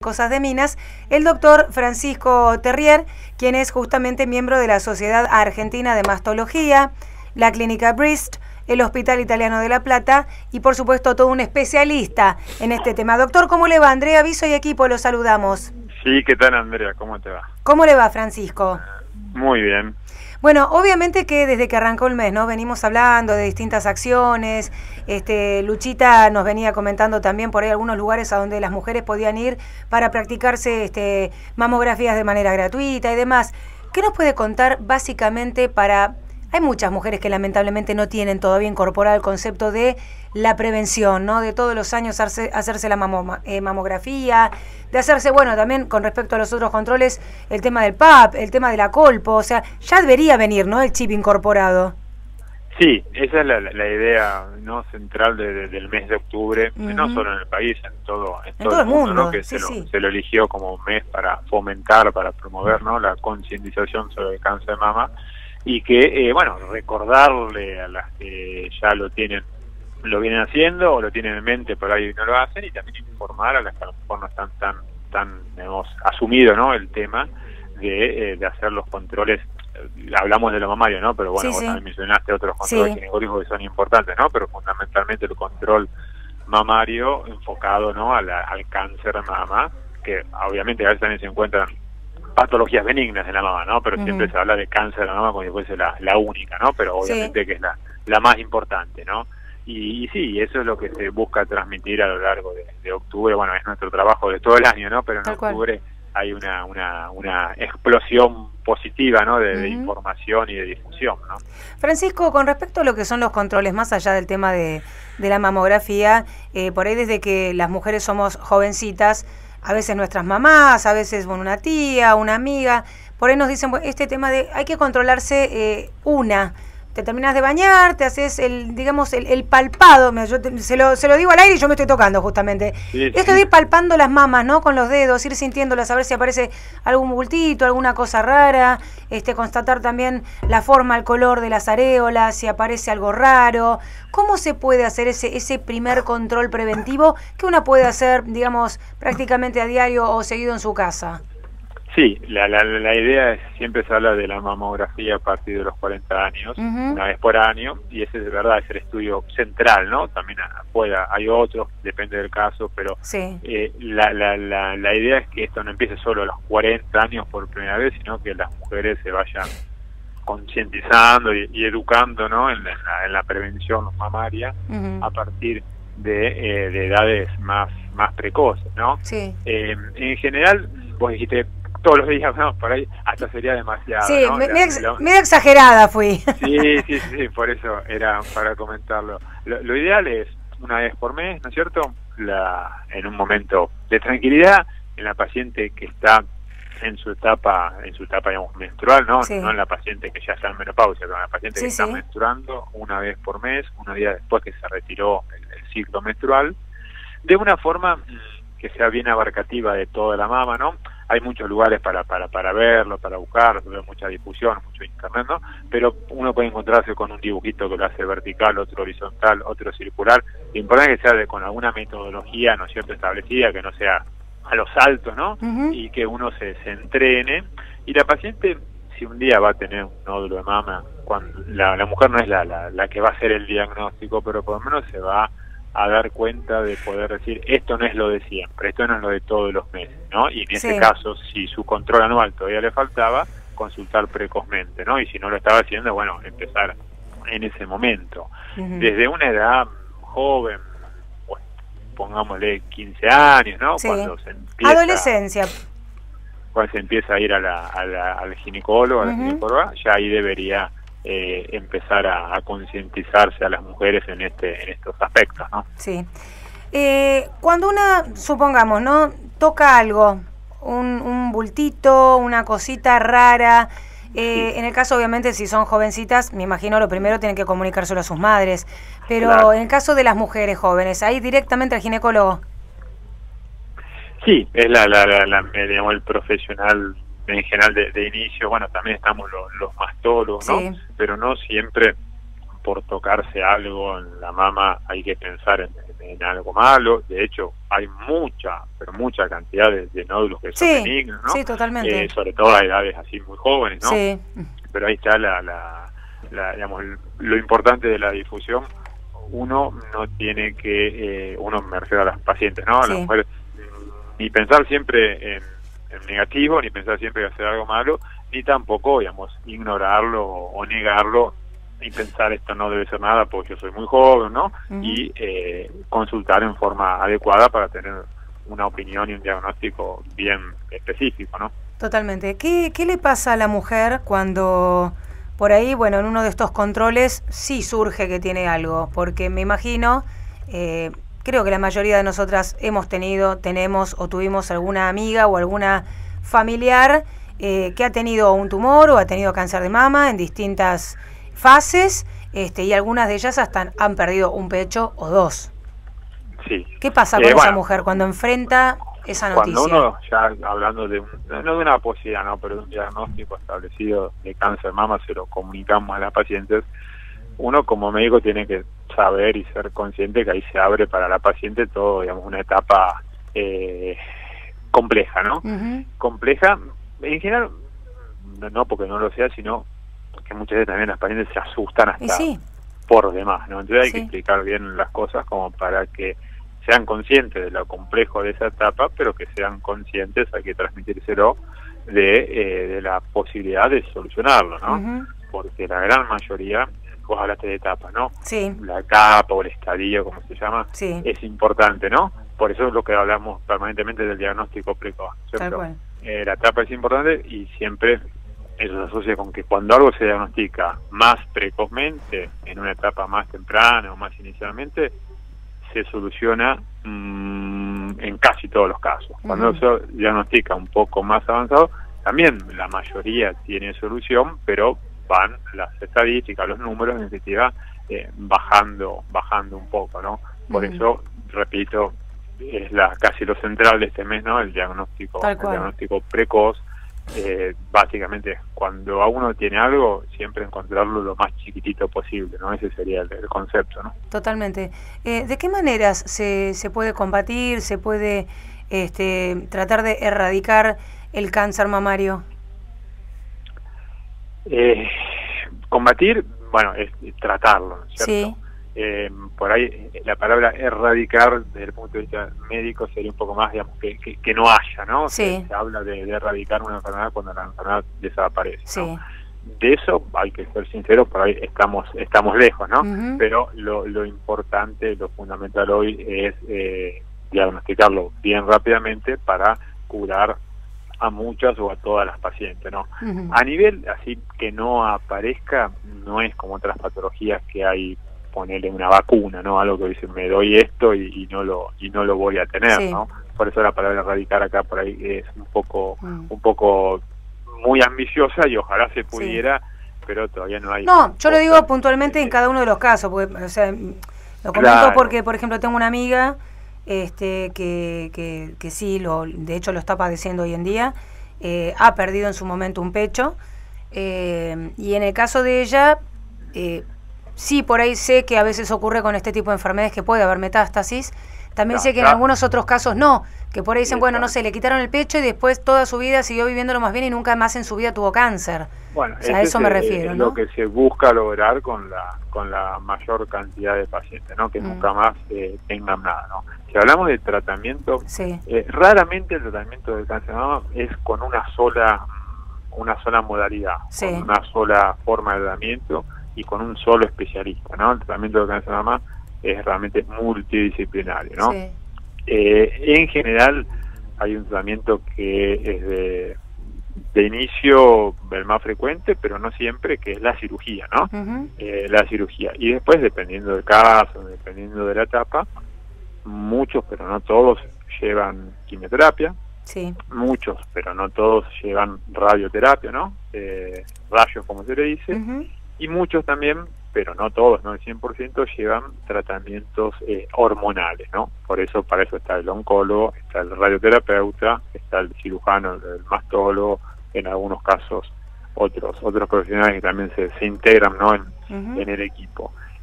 Cosas de Minas, el doctor Francisco Terrier, quien es justamente miembro de la Sociedad Argentina de Mastología, la Clínica Brist, el Hospital Italiano de La Plata y, por supuesto, todo un especialista en este tema. Doctor, ¿cómo le va? Andrea Viso y equipo, lo saludamos. Sí, ¿qué tal, Andrea? ¿Cómo te va? ¿Cómo le va, Francisco? Muy bien. Bueno, obviamente que desde que arrancó el mes, ¿no? Venimos hablando de distintas acciones. Luchita nos venía comentando también por ahí algunos lugares a donde las mujeres podían ir para practicarse mamografías de manera gratuita y demás. ¿Qué nos puede contar básicamente para...? Hay muchas mujeres que lamentablemente no tienen todavía incorporado el concepto de la prevención, ¿no? De todos los años hacerse la mamografía, de hacerse, bueno, también con respecto a los otros controles, el tema del PAP, el tema de la colpo, o sea, ya debería venir, ¿no? El chip incorporado. Sí, esa es la idea no central del mes de octubre, no solo en el país, en todo el mundo, ¿no? Que sí, se lo eligió como un mes para fomentar, para promover, ¿no? La concientización sobre el cáncer de mama. Y que, bueno, recordarle a las que ya lo vienen haciendo o lo tienen en mente, por ahí no lo hacen, y también informar a las que a lo mejor no están tan hemos asumido, ¿no? El tema de hacer los controles. Hablamos de lo mamario, ¿no? Pero bueno, vos también mencionaste otros controles ginecológicos que son importantes, ¿no? Pero fundamentalmente el control mamario enfocado, ¿no? Al cáncer de mama, que obviamente a veces también se encuentran patologías benignas de la mama, ¿no? Pero siempre se habla de cáncer de la mama como si fuese la única, ¿no? Pero obviamente que es la más importante, ¿no? Y sí, eso es lo que se busca transmitir a lo largo de octubre. Bueno, es nuestro trabajo de todo el año, ¿no? Pero en octubre hay una explosión positiva, ¿no? De información y de difusión, ¿no? Francisco, con respecto a lo que son los controles, más allá del tema de la mamografía, por ahí desde que las mujeres somos jovencitas, a veces nuestras mamás, a veces una tía, una amiga, por ahí nos dicen, bueno, este tema de hay que controlarse te terminas de bañar, te haces el palpado, yo se lo digo al aire y yo me estoy tocando justamente. Esto de ir palpando las mamas, ¿no? Con los dedos, ir sintiéndolas, a ver si aparece algún bultito, alguna cosa rara, constatar también la forma, el color de las areolas, si aparece algo raro. ¿Cómo se puede hacer ese primer control preventivo que uno puede hacer, digamos, prácticamente a diario o seguido en su casa? Sí, la idea es, siempre se habla de la mamografía a partir de los 40 años, una vez por año, y ese de verdad es el estudio central, ¿no? También afuera hay otros, depende del caso, pero la idea es que esto no empiece solo a los 40 años por primera vez, sino que las mujeres se vayan concientizando y educando, ¿no? En la prevención mamaria a partir de edades más precoces, ¿no? Sí. En general, vos dijiste todos los días, no, por ahí hasta sería demasiado. Sí, ¿no? medio exagerada fui. Sí, por eso era para comentarlo. Lo ideal es una vez por mes, ¿no es cierto? En un momento de tranquilidad, en la paciente que está en su etapa digamos, menstrual, ¿no? No en la paciente que ya está en menopausia, pero en la paciente que está menstruando una vez por mes, unos días después que se retiró el ciclo menstrual, de una forma que sea bien abarcativa de toda la mama, ¿no? Hay muchos lugares para verlo, para buscar, mucha difusión, mucho internet, ¿no? Pero uno puede encontrarse con un dibujito que lo hace vertical, otro horizontal, otro circular. Lo importante es que sea con alguna metodología, ¿no es cierto?, establecida, que no sea a los saltos, ¿no? Y que uno se entrene. Y la paciente, si un día va a tener un nódulo de mama, cuando la mujer no es la que va a hacer el diagnóstico, pero por lo menos se va a dar cuenta de poder decir, esto no es lo de siempre, esto no es lo de todos los meses, ¿no? Y en ese caso, si su control anual todavía le faltaba, consultar precozmente, ¿no? Y si no lo estaba haciendo, bueno, empezar en ese momento. Desde una edad joven, bueno, pongámosle 15 años, ¿no? Cuando se empieza... Adolescencia. Cuando se empieza a ir al ginecólogo, a la ginecóloga, ya ahí debería empezar a concientizarse a las mujeres en estos aspectos, ¿no? Sí. Cuando una, supongamos, ¿no?, toca algo, un bultito, una cosita rara, en el caso, obviamente, si son jovencitas, me imagino lo primero tienen que comunicárselo a sus madres, pero en el caso de las mujeres jóvenes, ¿ahí directamente al ginecólogo? Sí, es digamos, el profesional en general de inicio. Bueno, también estamos los mastólogos, ¿no? Pero no siempre por tocarse algo en la mama hay que pensar en en algo malo. De hecho, hay pero mucha cantidad de nódulos que son benignos, ¿no? Sí, totalmente. Sobre todo a edades así muy jóvenes, ¿no? Sí. Pero ahí está digamos, lo importante de la difusión. Uno no tiene que, uno me refiero a las pacientes, ¿no? A las mujeres, ni pensar siempre en negativo, ni pensar siempre que hacer algo malo, ni tampoco, digamos, ignorarlo o negarlo y pensar esto no debe ser nada porque yo soy muy joven, ¿no? Y consultar en forma adecuada para tener una opinión y un diagnóstico bien específico, ¿no? Totalmente. ¿Qué le pasa a la mujer cuando por ahí, bueno, en uno de estos controles sí surge que tiene algo? Porque me imagino, creo que la mayoría de nosotras hemos tenido, tenemos o tuvimos alguna amiga o alguna familiar que ha tenido un tumor o ha tenido cáncer de mama en distintas fases, y algunas de ellas hasta han perdido un pecho o dos. Sí. ¿Qué pasa con esa mujer cuando enfrenta esa noticia? Cuando uno, ya hablando no de una posibilidad, ¿no?, pero de un diagnóstico establecido de cáncer de mama, se lo comunicamos a las pacientes, uno como médico tiene que saber y ser consciente que ahí se abre para la paciente todo, digamos, una etapa compleja, ¿no? Compleja, en general, no porque no lo sea, sino que muchas veces también las pacientes se asustan hasta por demás, ¿no? Entonces hay que explicar bien las cosas como para que sean conscientes de lo complejo de esa etapa, pero que sean conscientes, hay que transmitírselo de la posibilidad de solucionarlo, ¿no? Porque la gran mayoría, vos hablaste de etapas, ¿no? La etapa o el estadio, como se llama, es importante, ¿no? Por eso es lo que hablamos permanentemente del diagnóstico precoz, ¿cierto? La etapa es importante y siempre eso se asocia con que cuando algo se diagnostica más precozmente, en una etapa más temprana o más inicialmente, se soluciona en casi todos los casos. Cuando se diagnostica un poco más avanzado, también la mayoría tiene solución, pero van las estadísticas, los números, en definitiva, bajando un poco, ¿no? Por eso, repito, es casi lo central de este mes, ¿no? El diagnóstico precoz. Básicamente, cuando a uno tiene algo, siempre encontrarlo lo más chiquitito posible, ¿no? Ese sería el concepto, ¿no? Totalmente. ¿De qué maneras se puede combatir, se puede tratar de erradicar el cáncer mamario? Combatir, bueno, es tratarlo, ¿cierto? Sí. Por ahí la palabra erradicar desde el punto de vista médico sería un poco más, digamos, que no haya, ¿no? Se habla de erradicar una enfermedad cuando la enfermedad desaparece, ¿no? De eso hay que ser sinceros, por ahí estamos lejos, ¿no? Pero lo importante, lo fundamental hoy es diagnosticarlo bien rápidamente para curar a muchas o a todas las pacientes, ¿no? A nivel así que no aparezca, no es como otras patologías que hay, ponerle una vacuna, ¿no? Algo que dicen, me doy esto y no lo voy a tener, ¿no? Por eso la palabra erradicar acá por ahí es un poco muy ambiciosa y ojalá se pudiera, pero todavía no hay. No, yo lo digo puntualmente en cada uno de los casos, porque, o sea, lo comento porque, por ejemplo, tengo una amiga que sí, de hecho lo está padeciendo hoy en día, ha perdido en su momento un pecho, y en el caso de ella, sí, por ahí sé que a veces ocurre con este tipo de enfermedades que puede haber metástasis. También sé que en algunos otros casos no, que por ahí dicen, bueno, no sé, le quitaron el pecho y después toda su vida siguió viviéndolo más bien y nunca más en su vida tuvo cáncer. Bueno, o sea, a eso me refiero, es ¿no? lo que se busca lograr con la mayor cantidad de pacientes, ¿no? Que nunca más tengan nada, ¿no? Si hablamos de tratamiento, raramente el tratamiento del cáncer de mama es con una sola modalidad, con una sola forma de tratamiento y con un solo especialista, ¿no? El tratamiento del cáncer de mama es realmente multidisciplinario, ¿no? En general hay un tratamiento que es de inicio el más frecuente, pero no siempre, que es la cirugía, ¿no? La cirugía. Y después, dependiendo del caso, dependiendo de la etapa, muchos, pero no todos, llevan quimioterapia. Muchos, pero no todos, llevan radioterapia, ¿no? Rayos, como se le dice. Y muchos también, pero no todos, no el 100%, llevan tratamientos hormonales, ¿no? Para eso está el oncólogo, está el radioterapeuta, está el cirujano, el mastólogo, en algunos casos otros profesionales que también se integran, ¿no? en el equipo.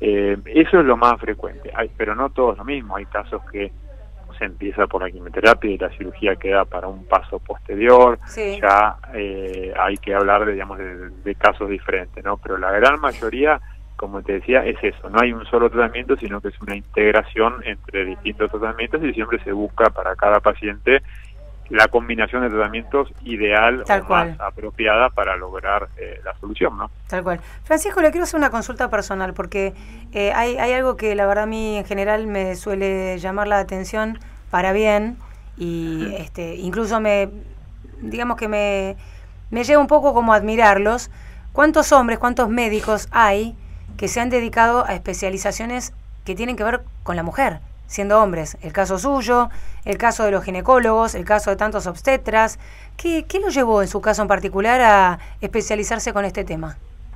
Eso es lo más frecuente, pero no todo es lo mismo. Hay casos que se empieza por la quimioterapia y la cirugía queda para un paso posterior. Sí. Ya hay que hablar de casos diferentes, ¿no? Pero la gran mayoría, como te decía, es eso, no hay un solo tratamiento, sino que es una integración entre distintos tratamientos y siempre se busca para cada paciente la combinación de tratamientos ideal Tal o cual. más apropiada para lograr la solución, ¿no? Tal cual. Francisco, le quiero hacer una consulta personal, porque hay algo que la verdad a mí en general me suele llamar la atención para bien, y incluso digamos que me lleva un poco como a admirarlos. ¿Cuántos hombres, cuántos médicos hay que se han dedicado a especializaciones que tienen que ver con la mujer, siendo hombres? El caso suyo, el caso de los ginecólogos, el caso de tantos obstetras. ¿Qué lo llevó en su caso en particular a especializarse con este tema?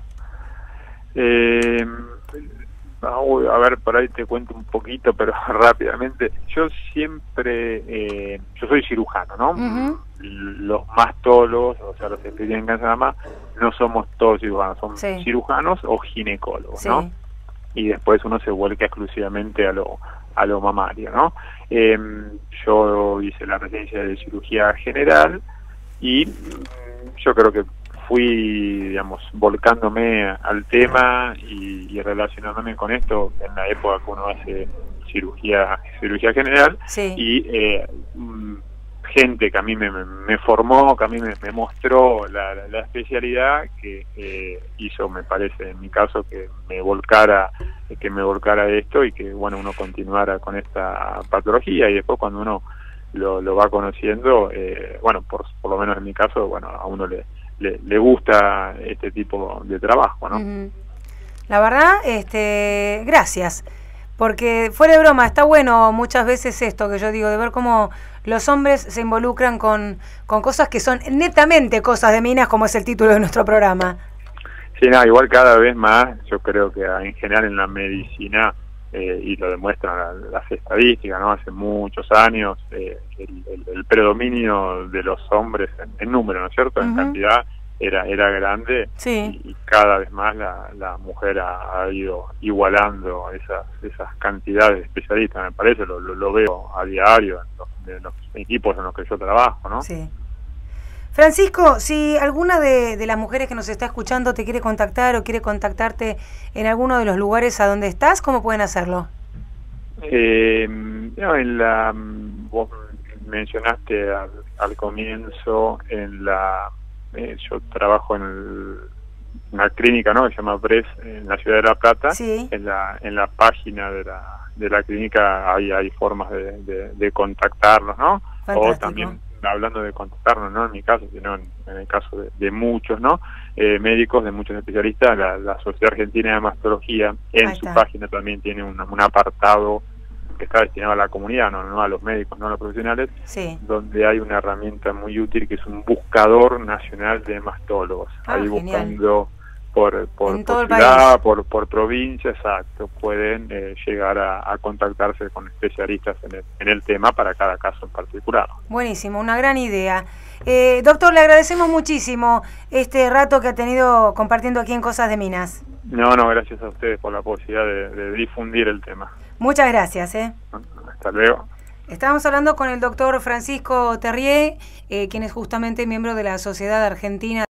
A ver, por ahí te cuento un poquito, pero rápidamente. Yo siempre, yo soy cirujano, ¿no? Uh-huh. Los mastólogos, o sea, los que tienen cáncer de mama, no somos todos cirujanos, son sí. cirujanos o ginecólogos, sí. ¿no? Y después uno se vuelca exclusivamente a lo mamario, ¿no? Yo hice la residencia de cirugía general y yo creo que fui, digamos, volcándome al tema y relacionándome con esto en la época que uno hace cirugía general. Sí. Y gente que a mí me formó, que a mí me mostró la especialidad, que hizo, me parece, en mi caso, que me volcara esto y que, bueno, uno continuara con esta patología. Y después cuando uno lo va conociendo, bueno, por lo menos en mi caso, bueno, a uno le gusta este tipo de trabajo, ¿no? Uh-huh. La verdad, gracias, porque fuera de broma, está bueno muchas veces esto que yo digo, de ver cómo los hombres se involucran con cosas que son netamente cosas de minas, como es el título de nuestro programa. Sí, no, igual cada vez más, yo creo que en general en la medicina, y lo demuestran las estadísticas, ¿no? Hace muchos años el predominio de los hombres en número, ¿no es cierto? En cantidad era grande. Sí. Y cada vez más la mujer ha ido igualando esas cantidades de especialistas, me parece, lo veo a diario en los equipos en los que yo trabajo, ¿no? Sí. Francisco, si alguna de las mujeres que nos está escuchando te quiere contactar o quiere contactarte en alguno de los lugares a donde estás, ¿cómo pueden hacerlo? Vos mencionaste al comienzo, yo trabajo en una clínica, ¿no?, que se llama Bres, en la ciudad de La Plata. Sí. En la página de la clínica hay formas de contactarnos, ¿no? Fantástico. O también, hablando de contactarnos, no en mi caso, sino en el caso de muchos, ¿no? Médicos, de muchos especialistas, la Sociedad Argentina de Mastología en su página también tiene un apartado que está destinado a la comunidad, no a los médicos, no a los profesionales, sí, donde hay una herramienta muy útil que es un buscador nacional de mastólogos. Ahí genial. Buscando por ciudad, por provincia, exacto, pueden llegar a contactarse con especialistas en el tema para cada caso en particular. Buenísimo, una gran idea. Doctor, le agradecemos muchísimo este rato que ha tenido compartiendo aquí en Cosas de Minas. No, gracias a ustedes por la posibilidad de difundir el tema. Muchas gracias. Hasta luego. Estábamos hablando con el doctor Francisco Terrier, quien es justamente miembro de la Sociedad Argentina